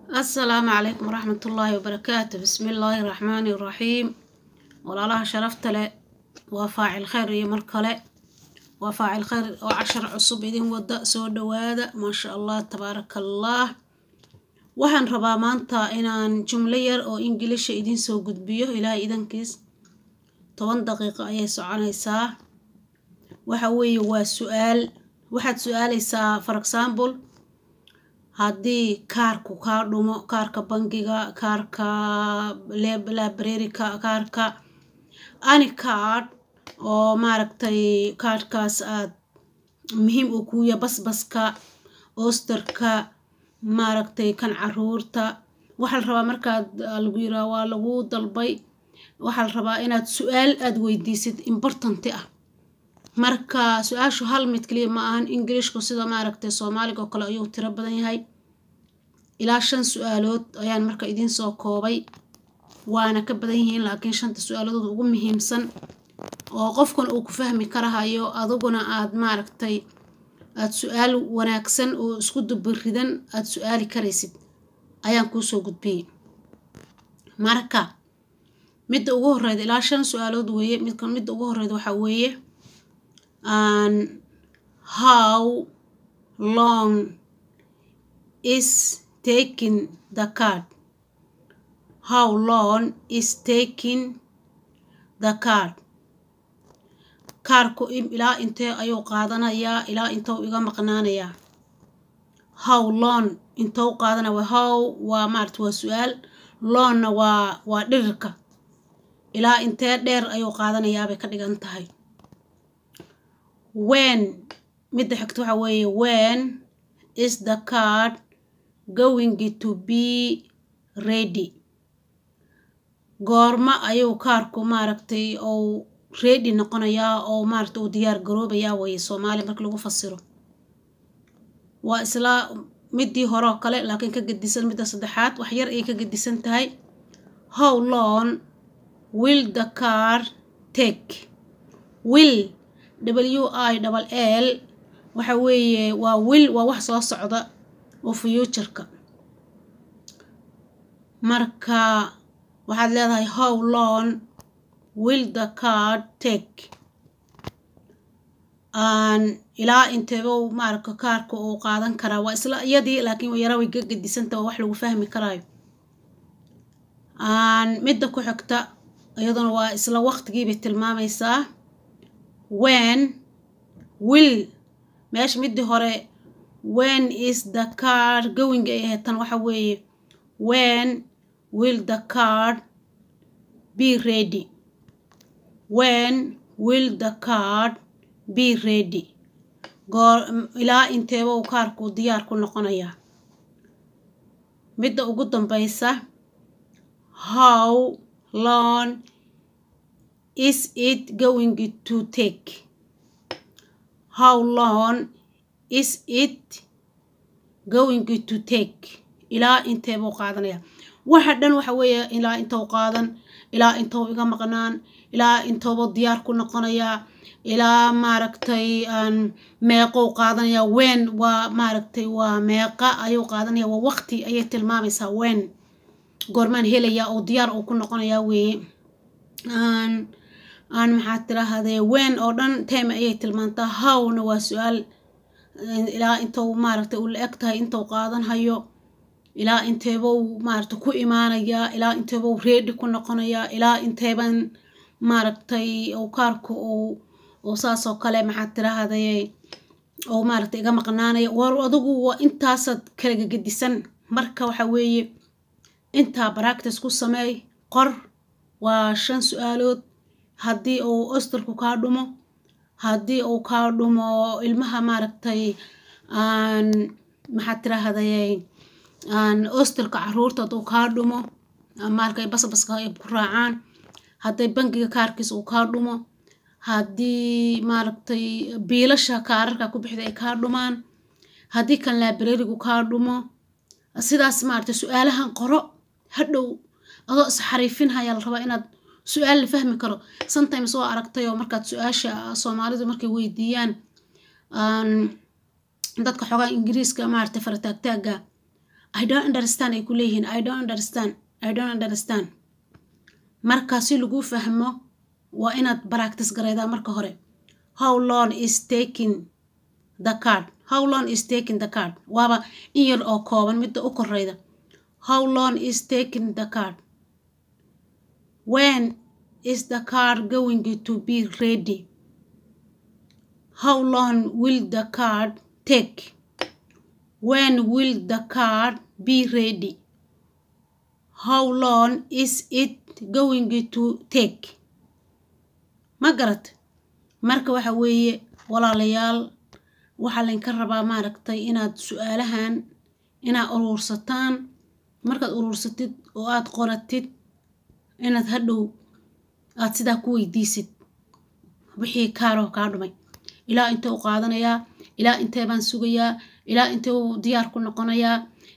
السلام عليكم ورحمة الله وبركاته. بسم الله الرحمن الرحيم. والله شرفت له وفاعل خير يمركله وفاعل خير وعشر عصب إذن ودا سود وهذا ما شاء الله تبارك الله. وحن ربا مانتا إنان جملير أو إنجليش إذن سو قد بيه إلى إذن كيس 10 دقيقة أي ساعة وحوي وسؤال واحد سؤال يسا for example haddii kaarku kaa dhumo kaarka bangiga kaarka library-ka kaarka any card oo maaragtay kaarkaas aad muhiim u ku yahay basbaska oosterka maaragtay kan caruurta waxa la rabaa markaad lagu yiraahdo waa lagu dalbay waxa la rabaa inaad su'aal aad weydiisid important ah marka su'aashu hal mid kaliya ma ahan Englishku sida maaragtay Soomaaliga kale ayuu tiro badan yahay ilaa 5 su'aalood ayaan marka idin soo koobay waana ka badan yihiin laakiin 5 su'aalood ugu muhiimsan oo qofkan uu ku fahmi karahayo adiguna aad maaragtay aad su'aal wanaagsan oo isku dubaridan aad su'aali karaysid ayaan ku soo gudbiyay marka mid ugu horreeyay ilaa 5 su'aalood weeye mid ugu horreeyay waxa weeye how long is taking the card? How long is taking the card? Kaarku ilaa intee ayuu qaadanayaa ilaa intuu iga maqnaanayaa how long intuu qaadanaya how waa maaragtay waa su'aal long waa dhirka ilaa intee dheer ayuu qaadanayaa bay ka dhigan tahay when midda xigta waxa weeye when is the card going to be ready goorma ayuu kaarku maaragtay oo ready noqonayaa oo maaragtay uu diyaar garoobayaa way Soomaali marka lagu fasiro waa isla midii hore oo kale laakiin ka gedisan midda saddexaad wax yar ay ka gedisan tahay how long will the car take will WILL waxa weeye waa will waa wax soo socda oo future-ka marka waxaad leedahay how long will the car take ilaa inteeba maarka kaarka uu qaadan karaa waa isla iyadii laakiin yara way gedisantaa wax lagu fahmi karaayo midda ku xigta iyaduna waa isla waqtigii bay tilmaamaysaa when will meesh midii hore when is the car going tan waxa weeye when will the car be ready when will the car be ready ilaa inteeba uu kaarku diyaar ku noqonayaa midda ugu dambaysa how long is it going to take how long is it going to take ilaa inteeba uu qaadanaya waxa dhan waxa weeye ilaa intuu qaadan ilaa intuu iga maqnaan ilaa intuu diyaar ku noqonaya ilaa maaragtay meeqo qaadanaya when waa maaragtay waa meeqa ayuu qaadanaya waa waqti ayay tilmaamaysaa when goormaan helaya oo diyaar uu ku noqonaya weeye maxaa tiraahday when oo dhan time ayay tilmaantaa how-na waa su'aal ilaa intuu maaragtay uu la eg tahay intuu qaadan hayo ilaa inteeba uu maaragtay ku imaanaya ilaa inteeba uu ready ku noqonaya ilaa inteeban maaragtay uu kaarku oo saas oo kale maxaa tiraahday oo maaragtay iga maqnaanaya war adigu waa intaasaad kala gedisan marka waxa weeye intaa practice ku sameey qor waa 5 su'aalood haddii uu oosterku kaa dhumo haddii uu kaa dhumo ilmaha maaragtay maxaa tiraahday oosterka caruurta uu kaa dhumo markay basbaska ay ku raacaan hadday bangiga kaarkiisa uu kaa dhumo haddii maaragtay biilasha kaararka ku bixday ay kaa dhumaan haddii kan library-gu kaa dhumo sidaas maaragtay su'aalahan qoro hadhow adoo isxariifin haya la rabaa inaad su'aal la fahmi karo sometimes oo aragtay oo markaad su'aasha Soomaalidu markay weydiiyaan dadka xogaa Ingiriiska maaragtay farataagtaaga I don't understand ay ku leeyihiin I don't understand marka si lagu fahmo waa inaad practice gareydaa marka hore how long is taking the card waaba in yar oo kooban midda u koreyda how long is taking the card when is the card going to be ready how long will the card take when will the card be ready how long is it going to take ma garad marka waxa weeye walaalayaal waxa la ka rabaa maaragtay inaad su'aalahan inaad urursataan markaad urursatid oo aad qoratid inaad hadhow aad sidaa ku weydiisid wixii kaaro ka dhumay ilaa inta uu qaadanayaa ilaa intee baan sugayaa ilaa intee uu diyaar ku noqonayaa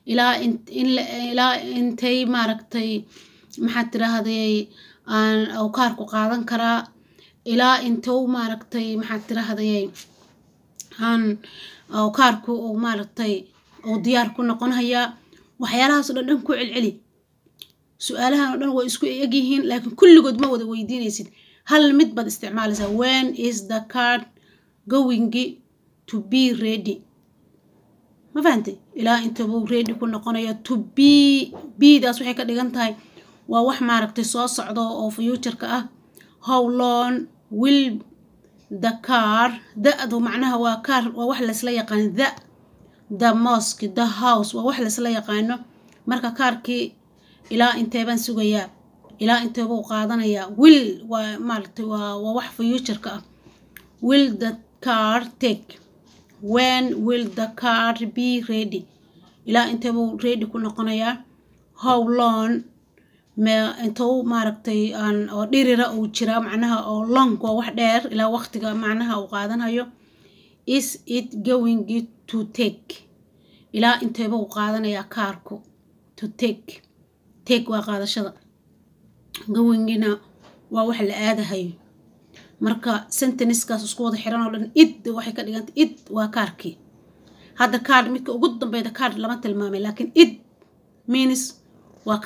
ilaa intee maaragtay maxaad tiraahday aan oo kaar ku qaadan karaa ilaa intee uu maaragtay maxaad tiraahday aan oo kaarku uu maaragtay oo diyaar ku noqonayaa waxyaalahaas oo dhan ku celceli su'aalahan oo dhan way isku eg yihiin laakiin kulligood ma wada weydiinaysid hal mid bad isticmaalaysaa when is the card going to be ready ma fahantay ilaa inta uu ready ku noqonayo to be daas waxay ka dhigan tahay waa wax maaragtay soo socdo oo future-ka ah how long will the car da'du macnaha waa car waa wax la isla yaqaan the mosque the house waa wax la isla yaqaano marka kaarkii ilaa intee baan sugayaa ilaa intee buu qaadanayaa will waa maaragtay waa wax future-ka ah will the car take when will the car be ready ilaa intee buu ready ku noqonayaa how long intuu maaragtay aan oo dhirira uu jira macnaha oo long waa wax dheer ilaa waqtiga macnaha uu qaadanayo is it going to take ilaa intee buu qaadanayaa kaarku to take waa qaadashada gowingina waa wax la aadahayo marka sentence-kaas isku wada xiran oo dhan id waxay ka dhigantay id waa kaarkii hadda card midka ugu dambeeyda card lama tilmaamay laakiin id means waa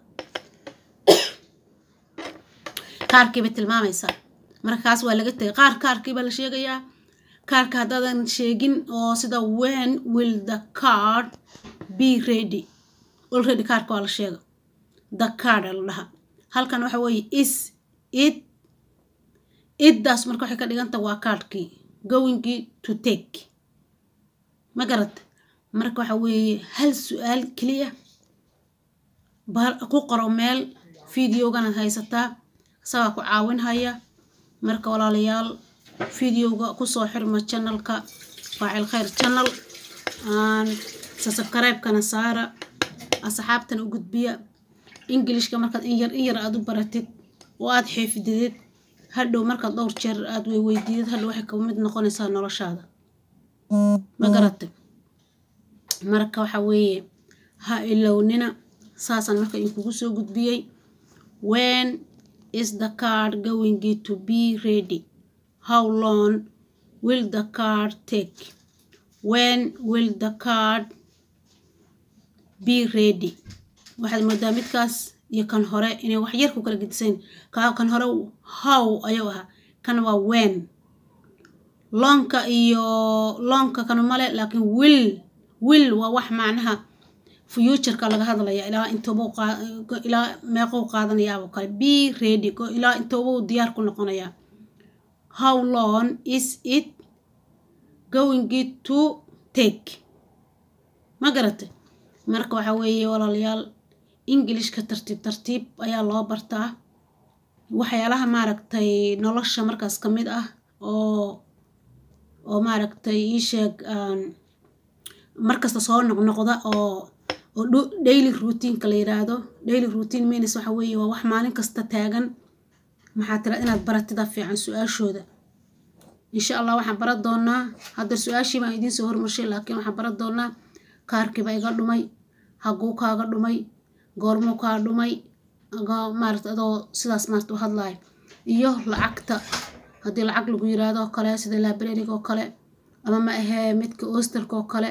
kaarkii bay tilmaamaysaa markaas waa laga tagay kaarkii baa la sheegayaa kaarka haddaadan sheegin oo sida when will the card be ready already kaarka waa la sheega the card la dhaha halkan waxa weeye is it daas marka waxay ka dhiganta waa kaarkii going to take ma garad marka waxa weeye hal su'aal kaliya ku qoro meel videogana haysataa sawa ku caawin haya marka walaalayaal videoga ku soo xirma channelka Faacil Khayr channel aan subscribe kana saara asxaabtana u gudbiya Englishka markaad in yar aad u baratid oo aad xifdidid hadhow markaad dhowr jeer aad weydiidid hadhow waxay ka mid noqonaysaa noloshaada ma garatay marka waxa weeye ha ilownina saasan marka in kugu soo gudbiyay when is the card going to be ready how long will the card take when will the card be ready waxaad moodaa midkaas iyo kan hore inay wax yar ku kala gedisan kan hore how ayuu ahaa kan waa when lonka kan male laakiin will waa wax macnaha future-ka laga hadlaya ilaa intoobo ilaa meeqo qaadanayaa kale be ready ilaa intoobo diyaar ku noqonaya how long is it going to take ma garatay marka waxa weeye walaalayaal Englishka tartiib ayaa loo bartaa waxyaalaha maaragtay nolosha markaas ka mid ah oo maaragtay ii sheeg markasta soo noqnoqda oo daily routine ka la yiraahdo daily routine means waxa weeye waa wax maalin kasta taagan maxaa tira inaad baratida fiican su'aashooda insha Allah waxaan baran doonaa hadda su'aashii baan idin soo hormarshay laakiin waxaan baran doonaa kaarkii baa iga dhumay haguu kaaga dhumay goormo ka dhumay maarta adoo sidaas maarta u hadlay iyo lacagta hadii lacag lagu yiraahdo kale sida library oo kale ama ma aha midka hostelka oo kale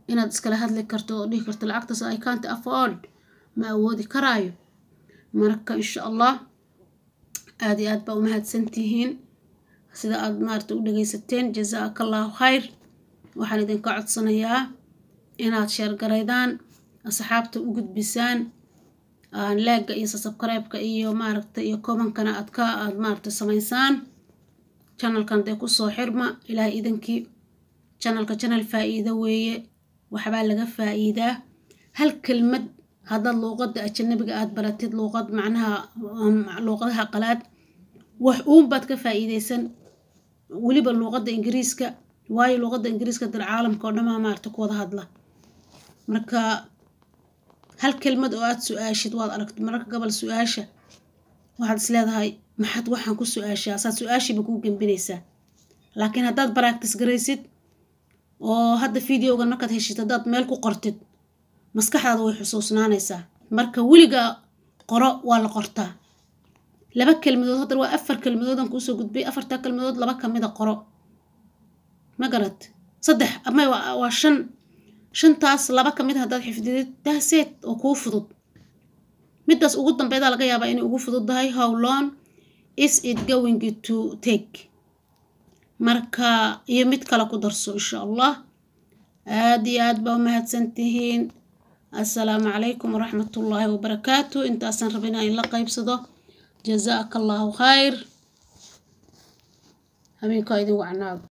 inaad iskala hadli karto oo dhihi karto lacagtaas I can't afford ma awoodi karaayo. marka insha Allah aad iyo aad baa u mahadsantihiin sida aad maarta u dhageysateen. Jazaakallahu khayr. waxaan idinka codsanayaa inaad share gareydaan, asxaabta u gudbisaan, like iyo subscribe-ka iyo maaragta iyo comment-kana aad maarta samaysaan. channel-kan dee ku soo xirma ilaahay idinkii. channel faa'iido weeye, waxbaa laga faa'iidaa. hal kelmad haddaad luuqadda ajnabiga aad baratid, luuqad macnaha luuqadaha qalaad wax baad ka faa'iideysan, weliba luuqadda ingiriiska. waayo luuqadda ingiriiska dal caalamka oo dhan maarta ku wada hadla. marka hal kelmad oo aad su'aashid waad aragtid mararka gobol su'aasha waxaad isleedahay maxaad waxaan ku su'aashaa, saad su'aashiiba kuu gembinaysaa. laakiin haddaad practice garaysid oo hadda videogan markaad heshid haddaad meel ku qortid maskaxdaada way xusuusnaanaysaa. marka weliga qoro waa la qortaa. 2 kelmadood hadda waa 4 kelmadoodan kuu soo gudbay, 4 kelmadood 2 ka mid ah qoro. ma garad 3 ama waa 5 taas 2 ka mid ah haddaad xifdidid daaseed oo kuu fudud. midaas ugu dambeeyda laga yaabaa inay ugu fududahay how long is it going to take. marka iyo mid kale ku darso insha Allah. aad iyo aad baa u mahadsantihiin. assalaamu calaykum waraxmatullaahi wabarakaatu. intaasan rabinaa in la qaybsado. jazaakallahu khayr. habeenkaa idin wacnaado.